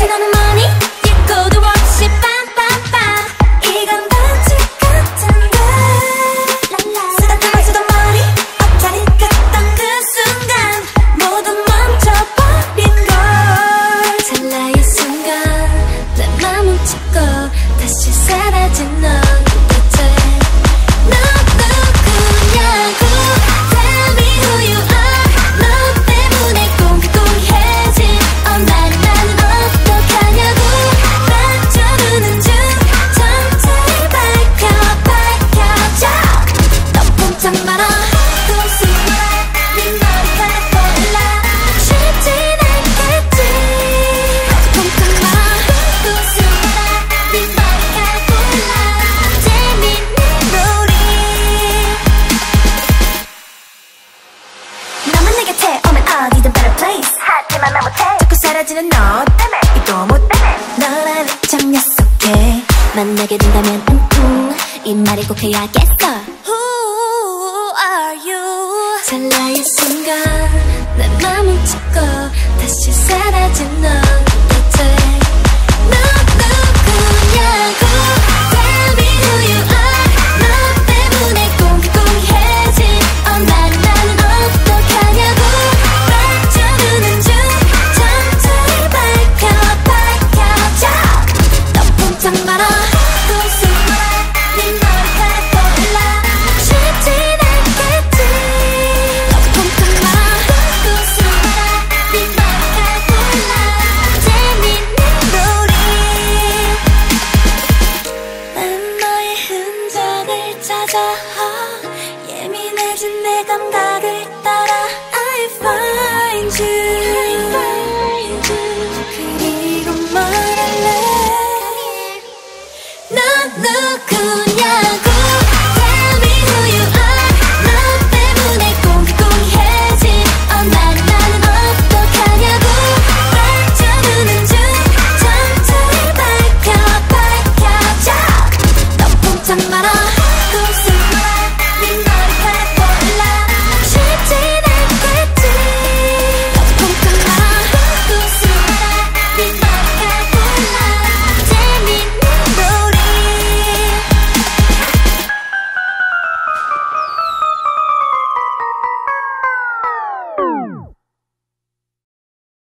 혹시 너는 뭐니? 예고도 없이 빰빰빰 이건 반칙 같은데 쓰다 쓰던 머리 엎자리 갔던 그 순간 모두 멈춰버린 걸 찰나의 순간 내 맘 훔치고 다시 사라진 너 도대체 너 누구냐고 Tell me who you are 너 때문에 꽁꽁해진 나는 어떡하냐고 맞춰두는 중 천천히 밝혀져 너 꼼짝 마라 또 숨어라 네 머리카락 보일라 쉽진 않겠지 꼼짝 마라 또 숨어라 네 머리카락 보일라 재밌는 놀이 너만 내 곁에 오면 어디든 better place 하지만 난 못해 자꾸 사라지는 너 때문에 이도 못해 너라는 장녀 속에 만나게 된다면 이 말을 꼭 해야겠어 Who are you 찰나의 순간 내 맘 훔치고 다시 사라진 너